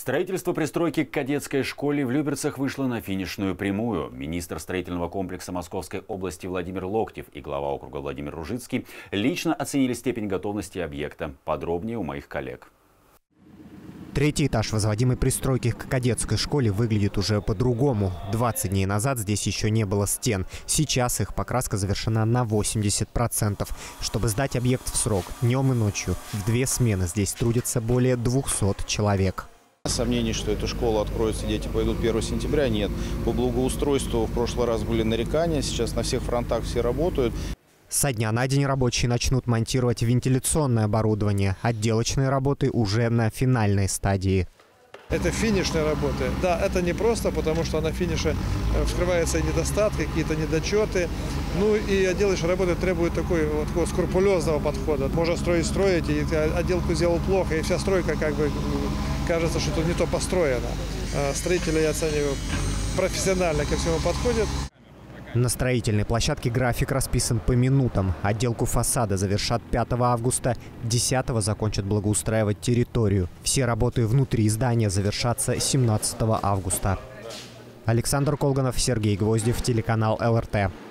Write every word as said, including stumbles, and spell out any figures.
Строительство пристройки к кадетской школе в Люберцах вышло на финишную прямую. Министр строительного комплекса Московской области Владимир Локтев и глава округа Владимир Ружицкий лично оценили степень готовности объекта. Подробнее у моих коллег. Третий этаж возводимой пристройки к кадетской школе выглядит уже по-другому. двадцать дней назад здесь еще не было стен. Сейчас их покраска завершена на восемьдесят процентов. Чтобы сдать объект в срок, днем и ночью, в две смены здесь трудится более двухсот человек. Сомнений, что эта школа откроется, дети пойдут первого сентября, нет. По благоустройству в прошлый раз были нарекания, сейчас на всех фронтах все работают. Со дня на день рабочие начнут монтировать вентиляционное оборудование. Отделочные работы уже на финальной стадии. Это финишная работа. Да, это не просто, потому что на финише вскрываются недостатки, какие-то недочеты. Ну и отделочная работа требует такой, вот, такого скрупулезного подхода. Можно строить, строить, и отделку сделал плохо, и вся стройка как бы кажется, что тут не то построено. Строители, я оцениваю, профессионально ко всему подходят. На строительной площадке график расписан по минутам. Отделку фасада завершат пятого августа, десятого закончат благоустраивать территорию. Все работы внутри здания завершатся семнадцатого августа. Александр Колганов, Сергей Гвоздев, телеканал эл эр тэ.